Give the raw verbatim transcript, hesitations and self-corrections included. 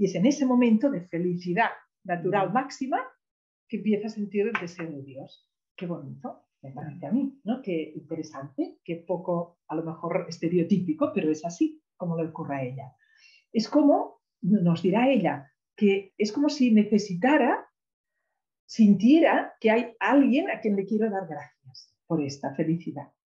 Y es en ese momento de felicidad natural máxima que empieza a sentir el deseo de Dios. Qué bonito, me parece a mí, ¿no? Qué interesante, qué poco, a lo mejor estereotípico, pero es así como le ocurre a ella. Es como, nos dirá ella, que es como si necesitara, sintiera que hay alguien a quien le quiero dar gracias por esta felicidad.